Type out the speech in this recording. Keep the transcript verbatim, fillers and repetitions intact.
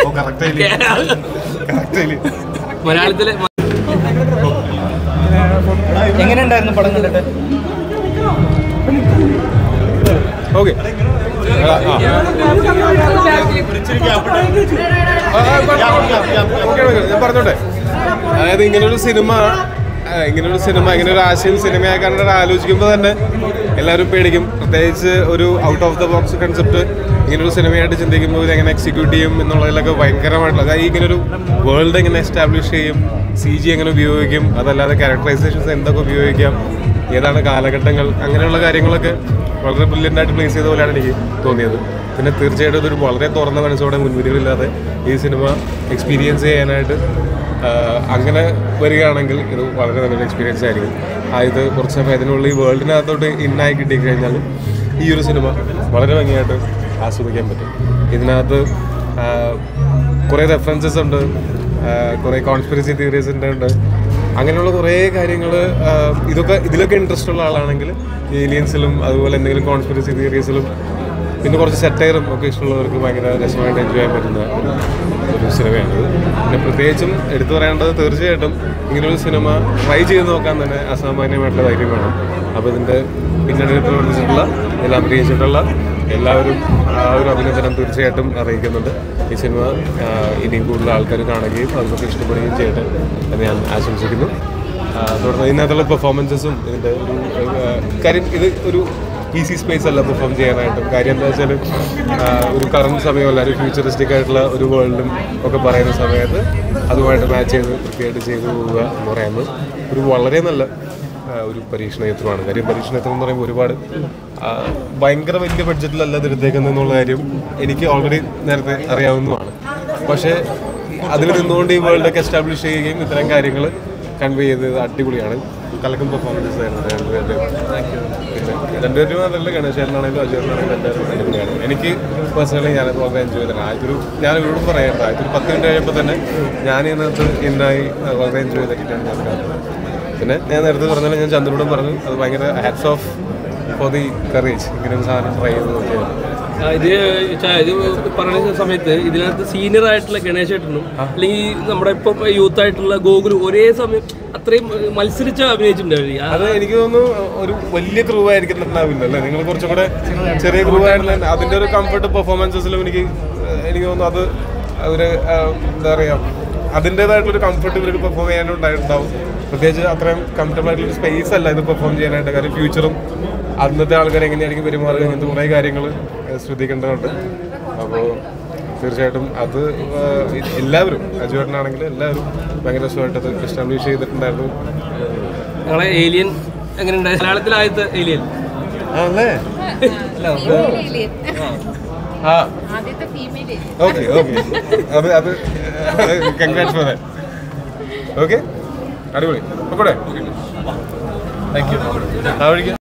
മലയാളത്തിലെ എങ്ങനെയുണ്ടായിരുന്നു പടം കണ്ടിട്ട്? ഓക്കെ ഞാൻ പറഞ്ഞോട്ടെ. അതായത് ഇങ്ങനൊരു സിനിമ ഇങ്ങനൊരു സിനിമ ഇങ്ങനെ ഒരു ആശയം സിനിമയാക്കാനായിട്ട് ആലോചിക്കുമ്പോൾ തന്നെ എല്ലാവരും പേടിക്കും. പ്രത്യേകിച്ച് ഒരു out of the box concept ഇങ്ങനൊരു സിനിമയായിട്ട് ചിന്തിക്കുമ്പോൾ ഇതെങ്ങനെ എക്സിക്യൂട്ട് ചെയ്യും എന്നുള്ളതിലൊക്കെ ഭയങ്കരമായിട്ടുള്ള, അതായത് ഇങ്ങനെ ഒരു വേൾഡ് എങ്ങനെ എസ്റ്റാബ്ലിഷ് ചെയ്യും, സി ജി എങ്ങനെ ഉപയോഗിക്കും, അതല്ലാതെ ക്യാരക്ടറൈസേഷൻസ് എന്തൊക്കെ ഉപയോഗിക്കാം, ഏതാണ് കാലഘട്ടങ്ങൾ, അങ്ങനെയുള്ള കാര്യങ്ങളൊക്കെ വളരെ ബ്രില്യൻ്റായിട്ട് പ്ലേസ് ചെയ്ത പോലെയാണ് എനിക്ക് തോന്നിയത്. പിന്നെ തീർച്ചയായിട്ടും ഇതൊരു വളരെ തുറന്ന മനസ്സോടെ മുൻവിധികളില്ലാതെ ഈ സിനിമ എക്സ്പീരിയൻസ് ചെയ്യാനായിട്ട് അങ്ങനെ വരികയാണെങ്കിൽ ഇത് വളരെ നല്ലൊരു എക്സ്പീരിയൻസ് ആയിരിക്കും. ഇത് കുറച്ച് സമയം ഇതിനുള്ള ഈ വേൾഡിനകത്തോട്ട് ഇന്നായി കിട്ടിക്കഴിഞ്ഞാൽ ഈ ഒരു സിനിമ വളരെ ഭംഗിയായിട്ട് ആസ്വദിക്കാൻ പറ്റും. ഇതിനകത്ത് കുറേ റെഫറൻസസ് ഉണ്ട്, കുറേ കോൺസ്പിറസി തിയറീസ് ഉണ്ട്, അങ്ങനെയുള്ള കുറേ കാര്യങ്ങൾ. ഇതൊക്കെ ഇതിലൊക്കെ ഇൻട്രസ്റ്റ് ഉള്ള ആളാണെങ്കിൽ ഏലിയൻസിലും അതുപോലെ എന്തെങ്കിലും കോൺസ്പിറസി തിയറീസിലും പിന്നെ കുറച്ച് സെറ്റയറും ഒക്കെ ഇഷ്ടമുള്ളവർക്ക് ഭയങ്കര രസമായിട്ട് എൻജോയ് ചെയ്യാൻ പറ്റുന്ന ഒരു സിനിമയാണിത്. പിന്നെ പ്രത്യേകിച്ചും എടുത്തു പറയേണ്ടത് തീർച്ചയായിട്ടും ഇങ്ങനൊരു സിനിമ ട്രൈ ചെയ്ത് നോക്കാൻ തന്നെ അസാമാന്യമായിട്ടുള്ള ധൈര്യം വേണം. അപ്പോൾ ഇതിൻ്റെ പിന്നണിയിൽ പ്രവർത്തിച്ചിട്ടുള്ള എല്ലാം അഭിനയിച്ചിട്ടുള്ള എല്ലാവരും ആ ഒരു അഭിനന്ദനം തീർച്ചയായിട്ടും അറിയിക്കുന്നുണ്ട്. ഈ സിനിമ ഇനിയും കൂടുതൽ ആൾക്കാർ കാണുകയും അതൊക്കെ ഇഷ്ടപ്പെടുകയും ചെയ്യട്ടെ എന്ന് ഞാൻ ആശംസിക്കുന്നു. തുടർന്ന് ഇതിനകത്തുള്ള പെർഫോമൻസസും ഇതിൻ്റെ ഒരു കാര്യം, ഇത് ഒരു ഈസി സ്പേസ് അല്ല പെർഫോം ചെയ്യാനായിട്ടും. കാര്യം എന്താ വെച്ചാൽ ഒരു കറണ്ട് സമയമല്ല, ഒരു ഫ്യൂച്ചറിസ്റ്റിക് ആയിട്ടുള്ള ഒരു വേൾഡും ഒക്കെ പറയുന്ന സമയത്ത് അതുമായിട്ട് മാച്ച് ചെയ്ത് കൃത്യമായിട്ട് ചെയ്തു പോവുക എന്ന് പറയുന്നത് ഒരു വളരെ നല്ല ഒരു പരീക്ഷണയത്രമാണ്. കാര്യം പരീക്ഷണയത്രം എന്ന് പറയുമ്പോൾ ഒരുപാട് ഭയങ്കര വലിയ ബഡ്ജറ്റിലല്ല ഇത് എടുത്തേക്കുന്നതെന്നുള്ള കാര്യം എനിക്ക് ഓൾറെഡി നേരത്തെ അറിയാവുന്നതാണ്. പക്ഷേ അതിൽ നിന്നുകൊണ്ട് ഈ വേൾഡൊക്കെ എസ്റ്റാബ്ലിഷ് ചെയ്യുകയും ഇത്തരം കാര്യങ്ങൾ കൺവേ ചെയ്തത് അടിപൊളിയാണ്. കലക്കും പെർഫോമൻസസ് ആയിരുന്നു രണ്ടുപേരുടെയും. പിന്നെ രണ്ടുപേരും അതല്ല, ഗണേശേട്ടനാണെങ്കിലും അജയനാണെങ്കിലും രണ്ടുപേരും അടിപൊളിയാണ്. എനിക്ക് പേഴ്സണലി ഞാനത് വളരെ എൻജോയ് ചെയ്തതാണ്. ആദ്യൊരു ഞാൻ ഇവരോട് പറയേണ്ട ആദ്യൊരു പത്ത് മിനിറ്റ് കഴിയുമ്പോൾ തന്നെ ഞാൻ ഇതിനകത്ത് ഇന്നായി വളരെ എൻജോയ് ചെയ്തിട്ടാണ് ഞാൻ കാണുന്നത്. പിന്നെ ഞാൻ നേരത്തെ പറഞ്ഞാൽ ഞാൻ ചന്ദ്രനോടും പറഞ്ഞു, അത് ഭയങ്കര hats off for the courage ഇങ്ങനെ ഒരു സാധനം ട്രൈ ചെയ്ത് നോക്കിയത്. ഇത് ഇത് പറയുന്ന സമയത്ത് ഇതിനകത്ത് സീനിയർ ആയിട്ടുള്ള ഗണേശേട്ടനും അല്ലെങ്കിൽ നമ്മുടെ ഇപ്പം യൂത്ത് ആയിട്ടുള്ള ഗോകുലും ഒരേ സമയം അത്രയും മത്സരിച്ച് അഭിനയിച്ചിട്ടുണ്ടാവില്ല. അത് എനിക്ക് തോന്നുന്നു ഒരു വലിയ ക്രൂ ആയിരിക്കുന്നുണ്ടാവില്ല അല്ലേ? നിങ്ങൾ കുറച്ചും കൂടെ ചെറിയ ക്രൂ ആയിട്ടുള്ള അതിൻ്റെ ഒരു കംഫർട്ട് പെർഫോമൻസസിലും എനിക്ക് എനിക്ക് തോന്നുന്നു അത് ഒരു എന്താ പറയുക അതിൻ്റേതായിട്ടുള്ളൊരു കംഫർട്ട് ഇവർക്ക് പെർഫോം ചെയ്യാനുണ്ടായിട്ടുണ്ടാവും. പ്രത്യേകിച്ച് അത്രയും കംഫർട്ടബിൾ ആയിട്ടുള്ളൊരു സ്പേസ് അല്ല ഇത് പെർഫോം ചെയ്യാനായിട്ട്. കാര്യം ഫ്യൂച്ചറും അന്നത്തെ ആൾക്കാർ എങ്ങനെയായിരിക്കും പെരുമാറുക, അങ്ങനത്തെ കുറേ കാര്യങ്ങൾ ശ്രദ്ധിക്കേണ്ടതുണ്ട്. അപ്പോൾ തീർച്ചയായിട്ടും അത് എല്ലാവരും അജുവേട്ടനാണെങ്കിലും എല്ലാവരും ഭയങ്കര രസമായിട്ടത് എസ്റ്റാബ്ലിഷ് ചെയ്തിട്ടുണ്ടായിരുന്നു. ഞങ്ങളെ ഏലിയൻ എങ്ങനെയുണ്ടായി? മലയാളത്തിലായത് ഏലിയൻ ആണല്ലേ? ആ ഓക്കെ ഓക്കെ അത് അത് കൺഗ്രാറ്റ്സ് ഫോർ ദാറ്റ്. ഓക്കെ അടിപൊളി. Okay thank you. ആ വഴിക്ക്